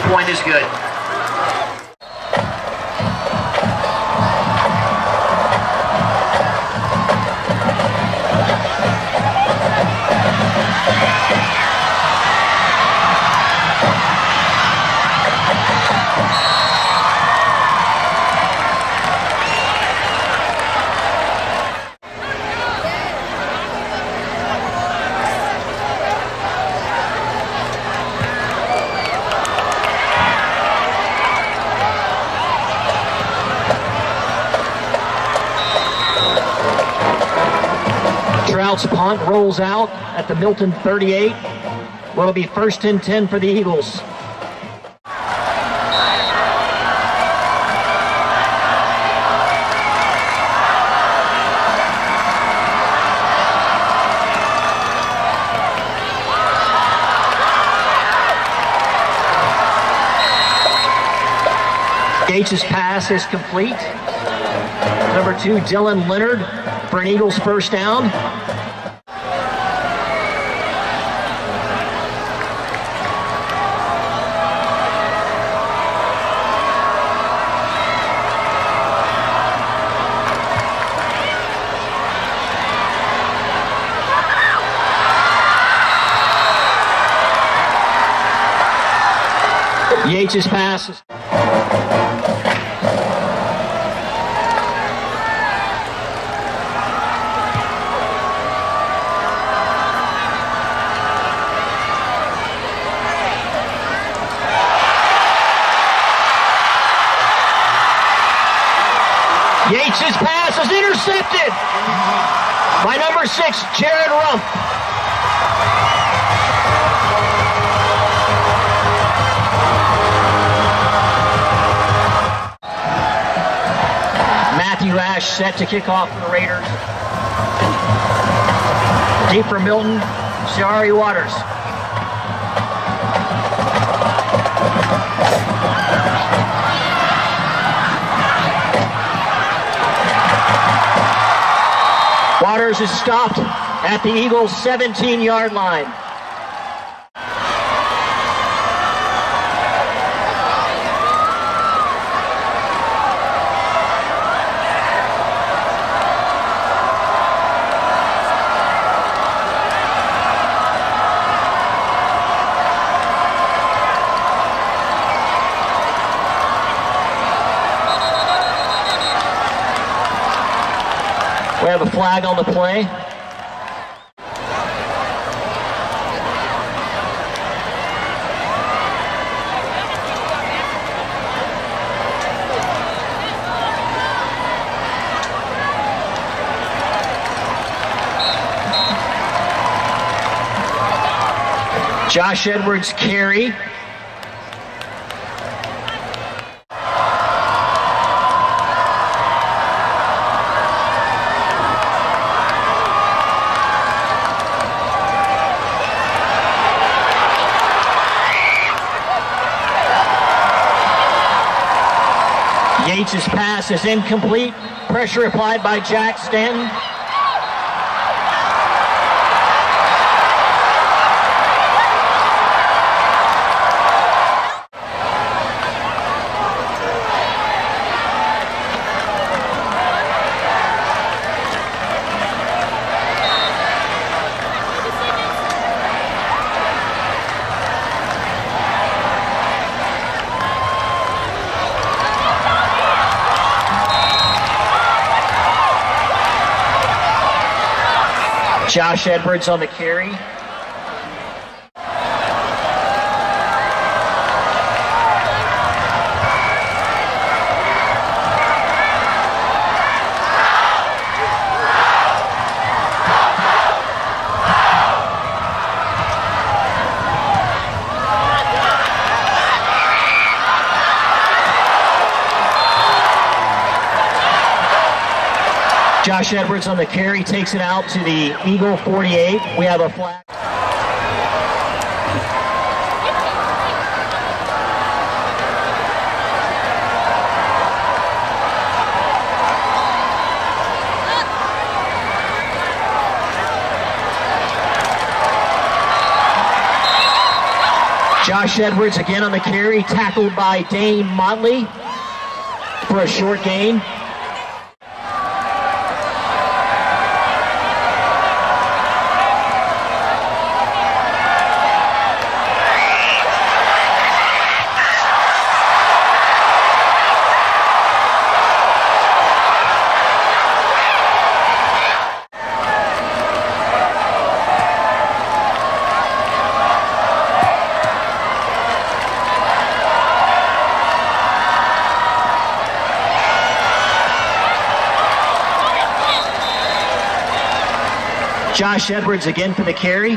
point is good. Trout's punt rolls out at the Milton 38. Will be 1st and 10 for the Eagles. Gates' pass is complete. Number 2, Dylan Leonard for an Eagles first down. Yates' pass is Yates' pass is intercepted by number 6, Jared Rump. Matthew Ash set to kick off for the Raiders. Deep for Milton, Shari Waters. Waters is stopped at the Eagles' 17-yard line. We have a flag on the play. Josh Edwards carry. Yates' pass is incomplete. Pressure applied by Jack Stanton. Josh Edwards on the carry. Josh Edwards on the carry takes it out to the Eagle 48. We have a flag. Josh Edwards again on the carry, tackled by Dane Motley for a short gain. Josh Edwards again for the carry.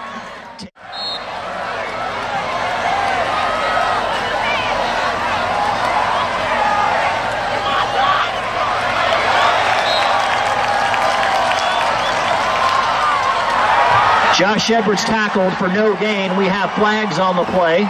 Josh Edwards tackled for no gain. We have flags on the play.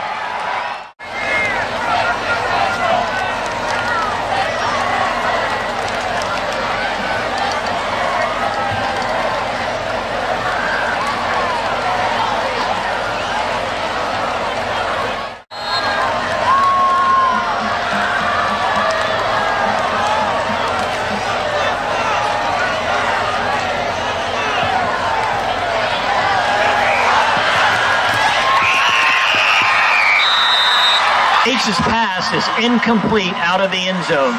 His pass is incomplete out of the end zone.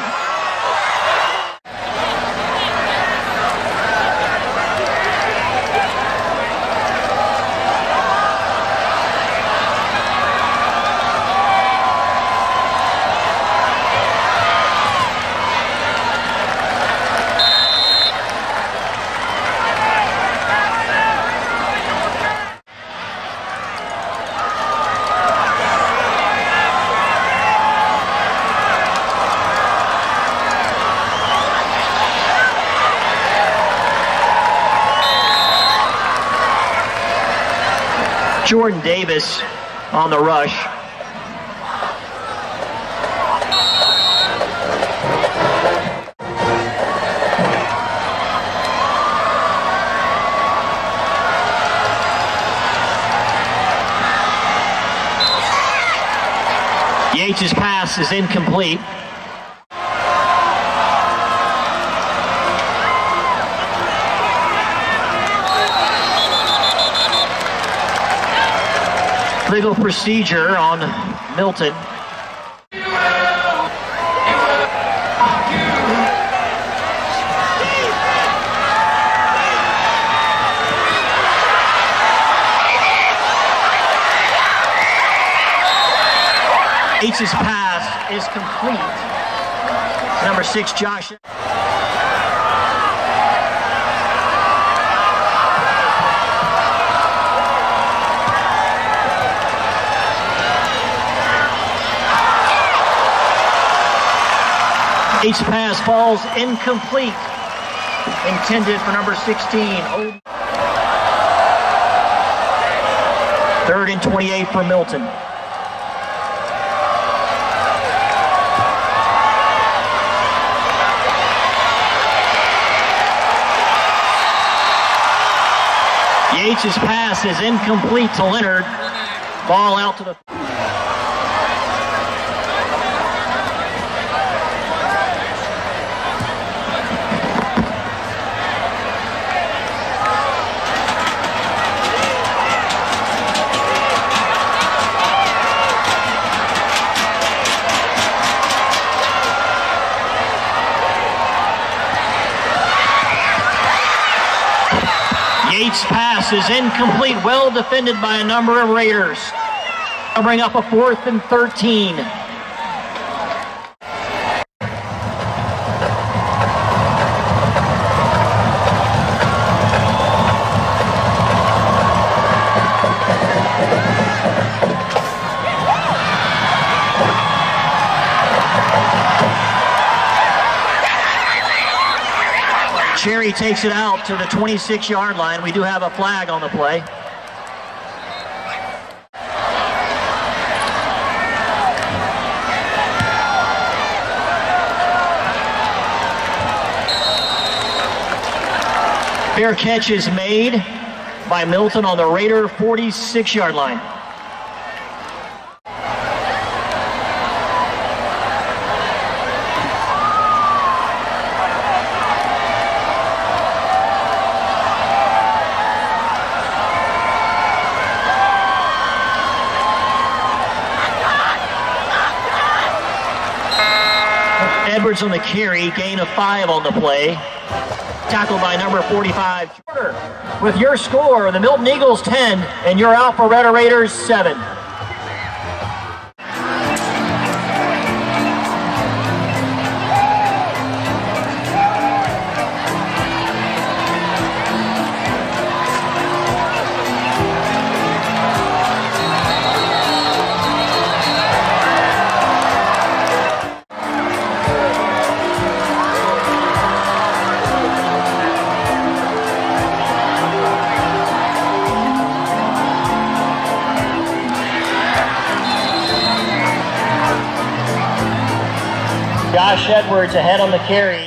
Jordan Davis on the rush. Yates' pass is incomplete. Legal procedure on Milton. Yates' pass is complete. Number 6, Josh. Yates' pass falls incomplete. Intended for number 16. 3rd and 28 for Milton. Yates' pass is incomplete to Leonard. Ball out to the... Yates' pass is incomplete, well defended by a number of Raiders. They'll bring up a 4th and 13. Cherry takes it out to the 26-yard line. We do have a flag on the play. Fair catch is made by Milton on the Raider 46-yard line. Edwards on the carry, gain of 5 on the play. Tackled by number 45. With your score, the Milton Eagles 10 and your Alpharetta Raiders 7. Josh Edwards ahead on the carry.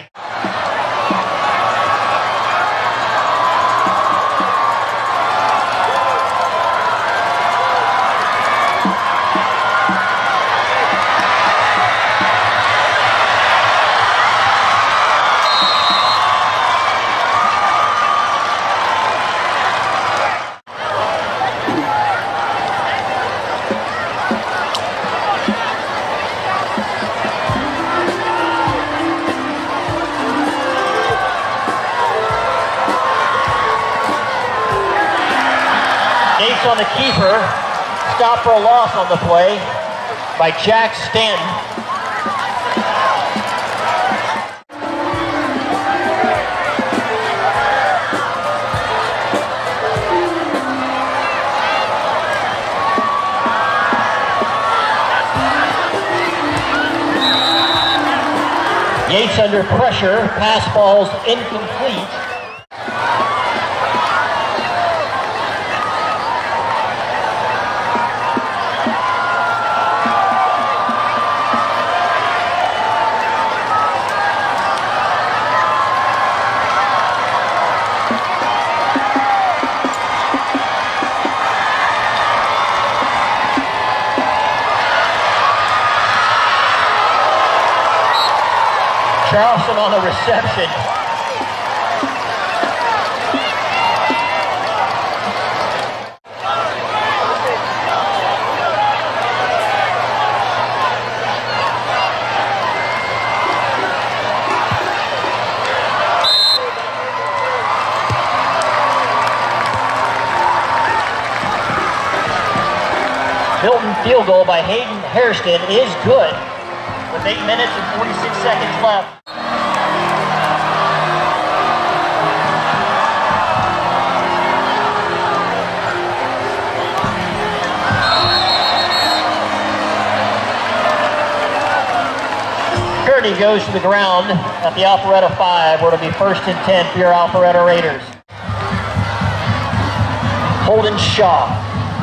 On the keeper, stop for a loss on the play by Jack Stanton. Yates under pressure, pass ball's incomplete. Charleston on the reception. Milton field goal by Hayden Hairston is good with 8 minutes and 46 seconds left. Kearney goes to the ground at the Alpharetta 5, where it'll be 1st and 10 for your Alpharetta Raiders. Holden Shaw.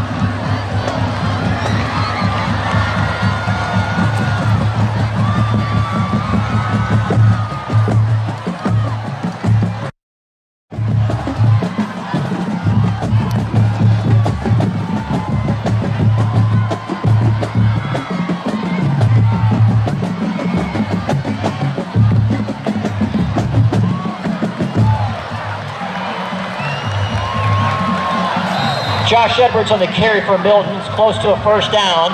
Josh Edwards on the carry for Milton, it's close to a 1st down.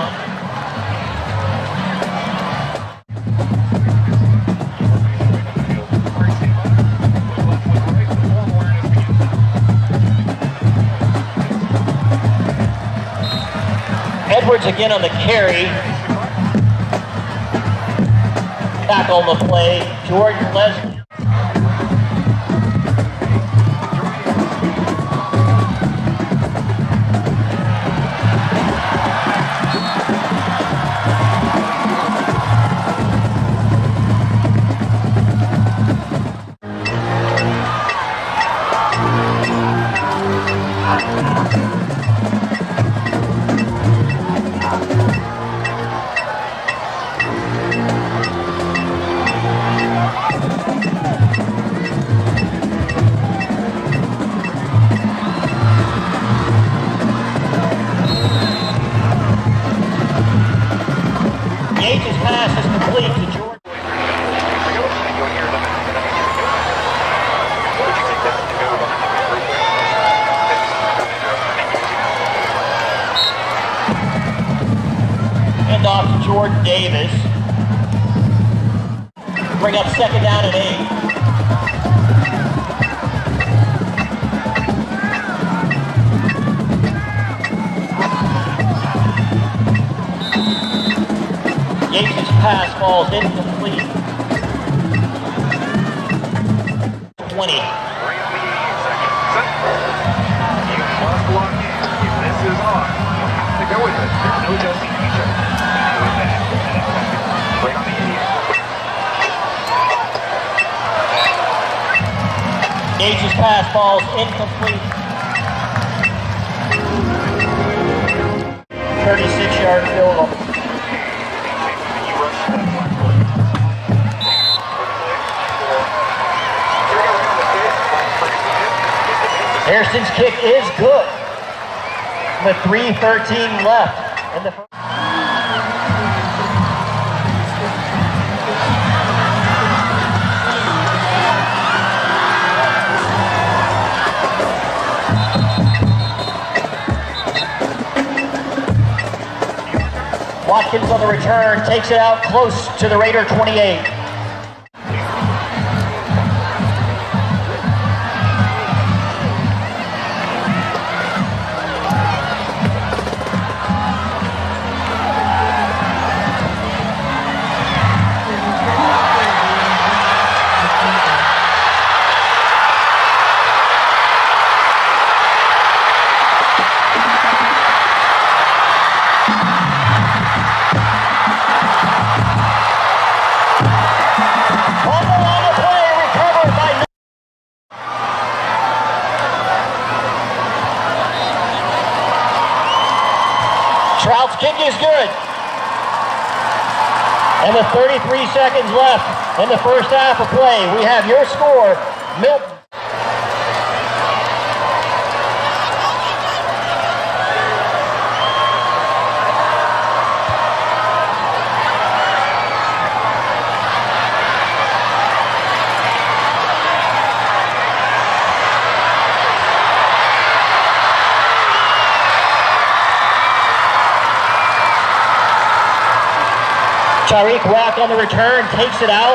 Edwards again on the carry. Tackle on the play, Jordan Leslie. Yates' pass is complete to Jordan. Hand off to Jordan Davis. bring up second down and 8. Yates' pass falls incomplete. 20. You must lock in. If this is on, you have to go with it. There's no adjusting feature. Doing that. Bring on the idiot. Yates' pass falls incomplete. 36-yard field goal. Harrison's kick is good. With 3:13 left in the first. Watkins on the return, takes it out close to the Raider 28. Trout's kick is good. And with 33 seconds left in the first half of play, we have your score, Milton. Tariq Rock on the return, takes it out.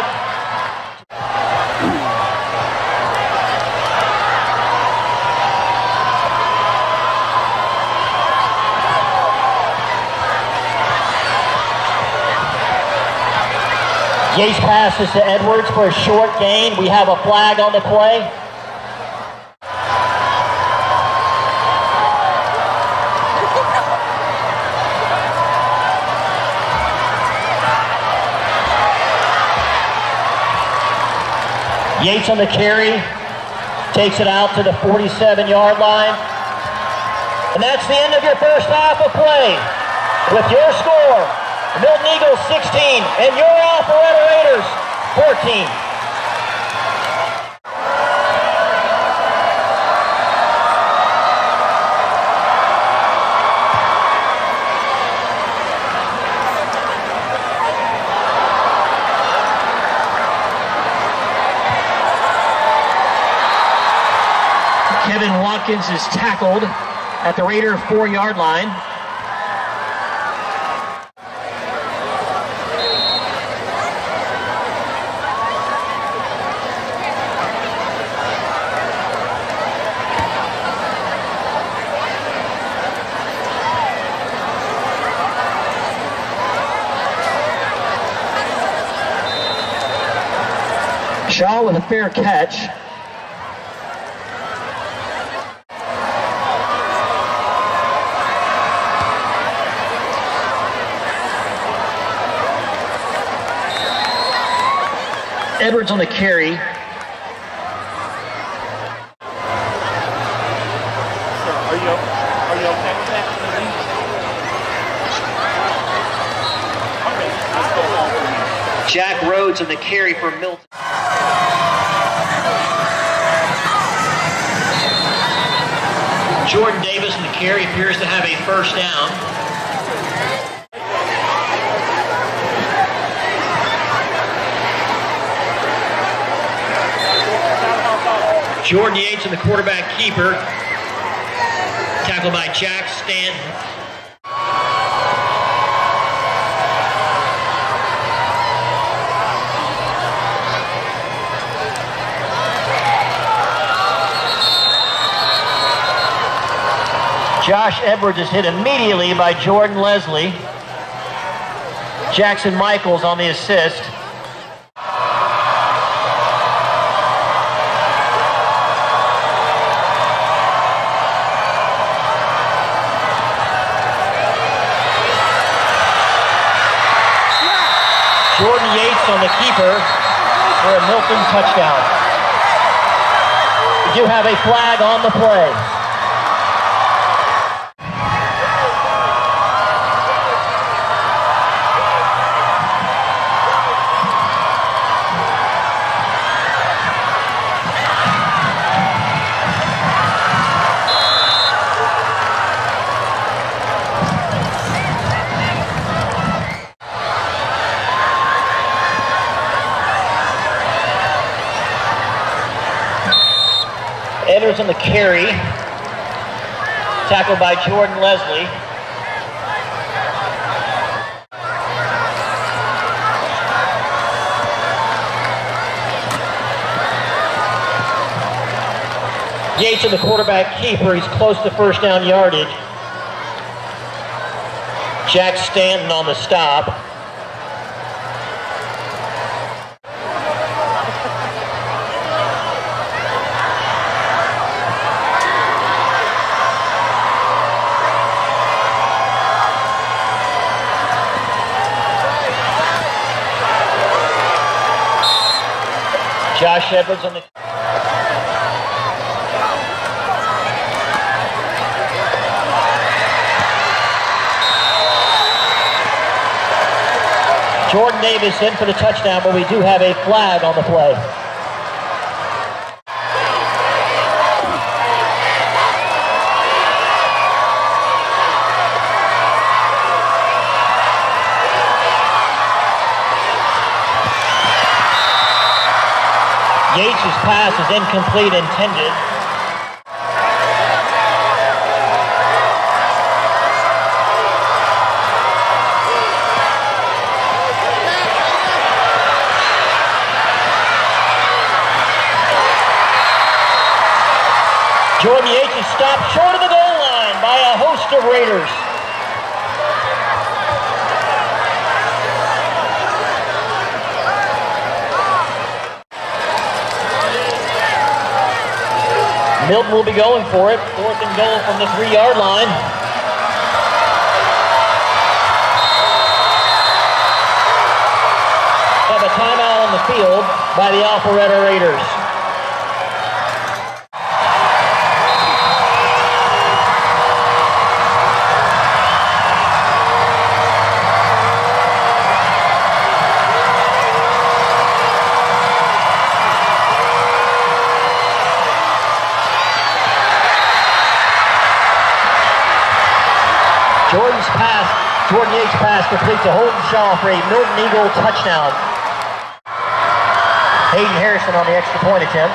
Yates passes to Edwards for a short gain. We have a flag on the play. Yates on the carry, takes it out to the 47-yard line. And that's the end of your first half of play. With your score, Milton Eagles 16 and your Alpharetta Raiders 14. Kevin Watkins is tackled at the Raider 4-yard line. Shaw with a fair catch. Edwards on the carry. Are you okay with that? Okay, let's go home. Jack Rhodes on the carry for Milton. Jordan Davis on the carry appears to have a first down. Jordan Yates and the quarterback keeper. Tackled by Jack Stanton. Josh Edwards is hit immediately by Jordan Leslie. Jackson Michaels on the assist. Jordan Yates on the keeper for a Milton touchdown. We do have a flag on the play. Edwards on the carry, tackled by Jordan Leslie. Yates on the quarterback keeper, he's close to first down yardage. Jack Stanton on the stop. Josh Edwards on the... Jordan Davis in for the touchdown, but we do have a flag on the play. Yates' pass is incomplete intended. Jordan Yates is stopped short of the goal line by a host of Raiders. Milton will be going for it. 4th and goal from the 3-yard line. Have a timeout on the field by the Alpharetta Raiders. Jordan Yates' pass completes to Holden Shaw for a Milton Eagle touchdown. Hayden Harrison on the extra point attempt.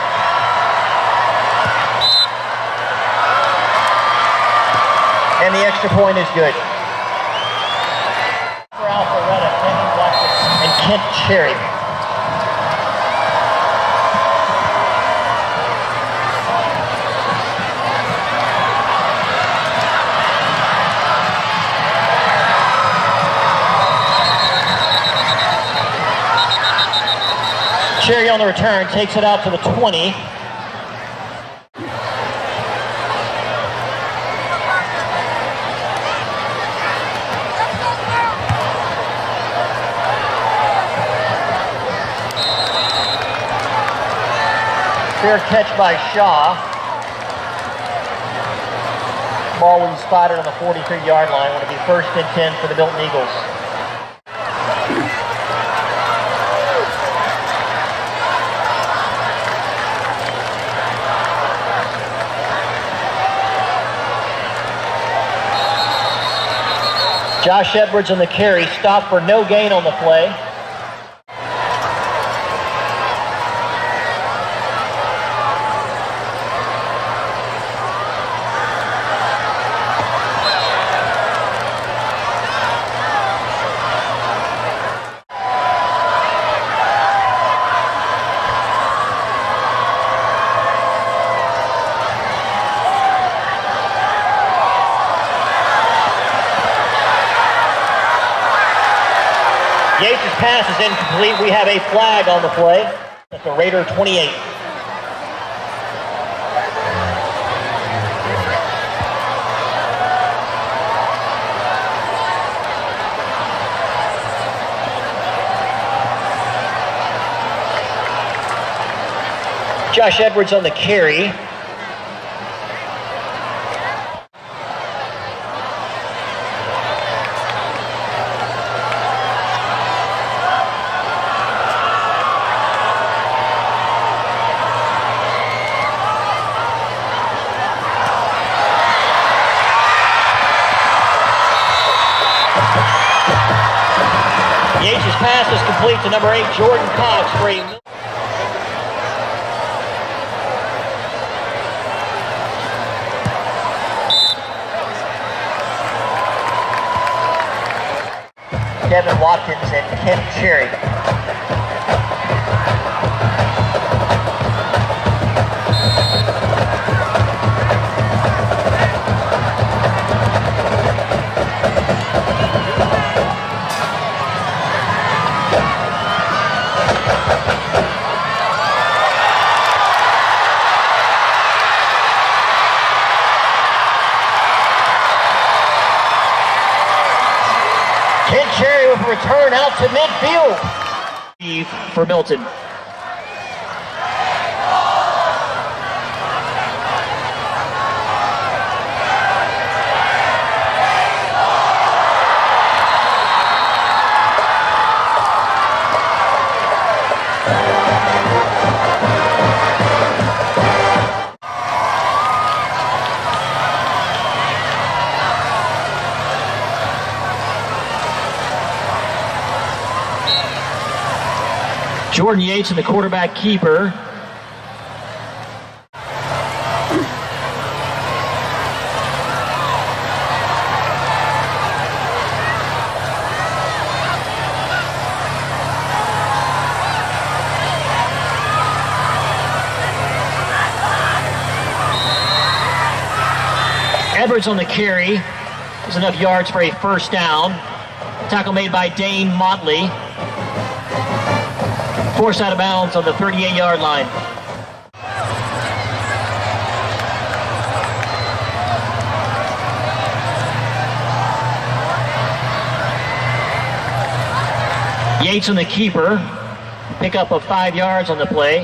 And the extra point is good. For Alpharetta, Kenny Watson and Kent Cherry. Cherry on the return takes it out to the 20. Fair catch by Shaw. Ball will be spotted on the 43-yard line. Will it be 1st and 10 for the Milton Eagles. Josh Edwards on the carry, stopped for no gain on the play. Yates' pass is incomplete. We have a flag on the play at the Raider 28. Josh Edwards on the carry. Yates' pass is complete to number 8, Jordan Cox for a Devin Watkins and Ken Cherry. Ken Cherry with a return out to midfield for Milton. Jordan Yates and the quarterback keeper. Edwards on the carry. There's enough yards for a first down. Tackle made by Dane Motley. Forced out of bounds on the 38-yard line. Yates on the keeper. Pickup of 5 yards on the play.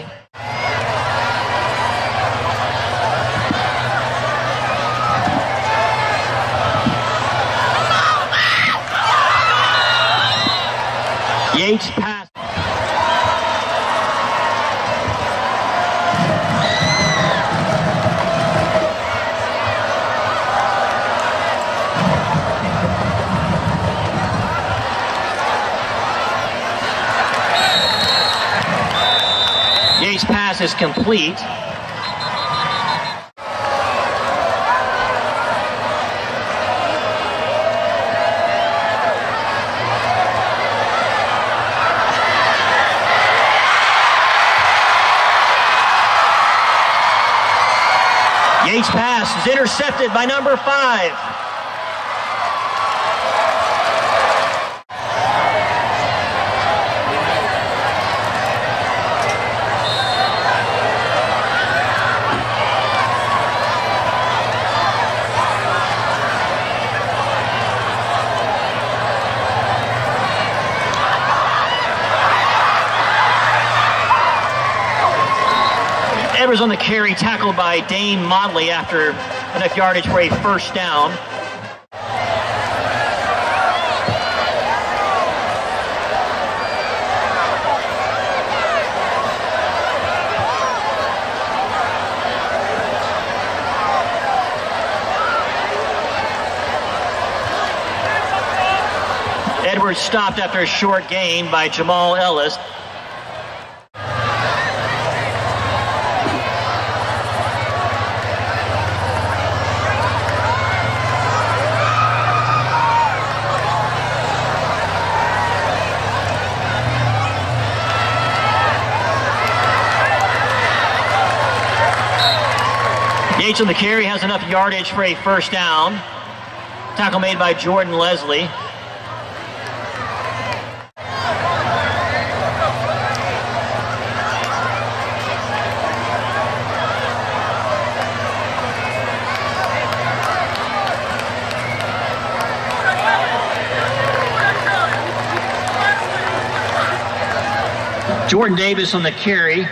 Yates pass. Yates' pass is complete. Yates' pass is intercepted by number 5. Edwards on the carry, tackled by Dane Motley after enough yardage for a first down. Edwards stopped after a short gain by Jamal Ellis. Yates on the carry has enough yardage for a first down. Tackle made by Jordan Leslie. Jordan Davis on the carry.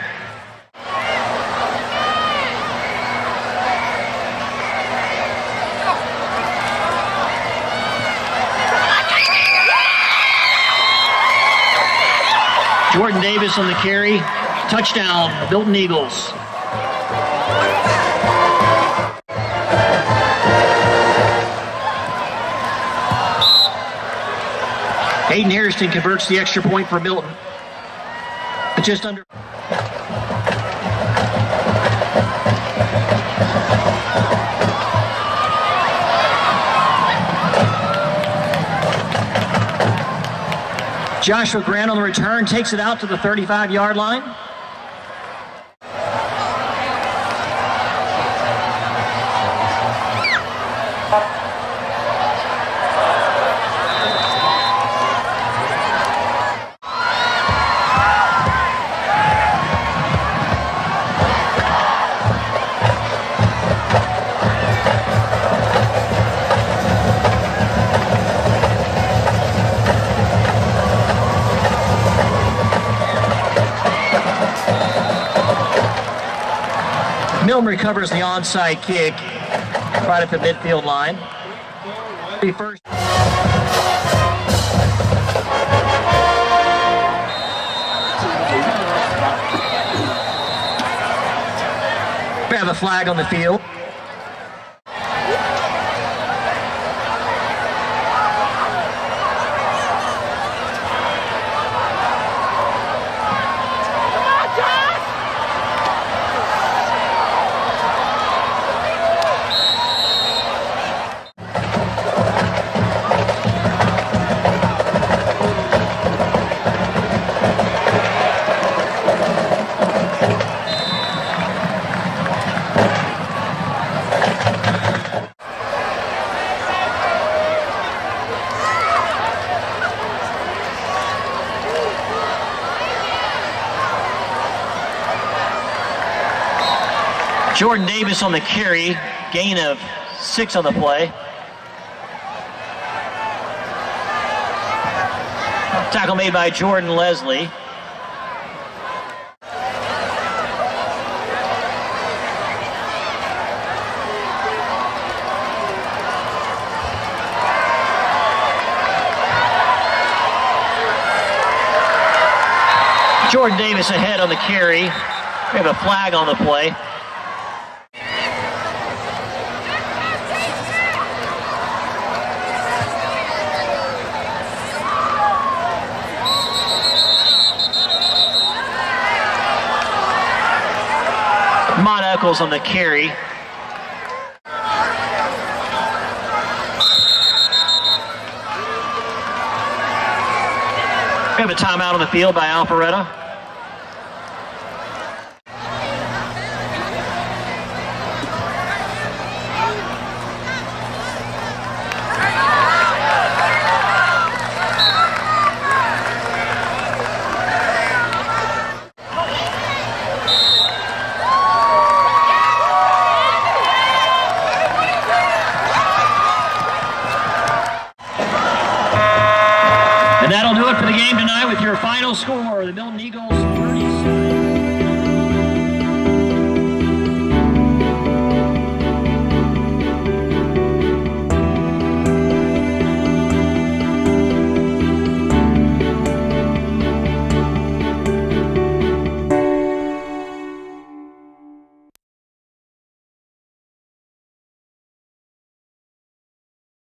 Jordan Davis on the carry. Touchdown, Milton Eagles. Hayden Harrison converts the extra point for Milton. Just under. Joshua Grant on the return takes it out to the 35-yard line. Milton recovers the onside kick right at the midfield line. First. We have a flag on the field. Jordan Davis on the carry, gain of 6 on the play. Tackle made by Jordan Leslie. Jordan Davis ahead on the carry. We have a flag on the play. Eccles on the carry. We have a timeout on the field by Alpharetta. And that'll do it for the game tonight with your final score. The Milton Eagles 37.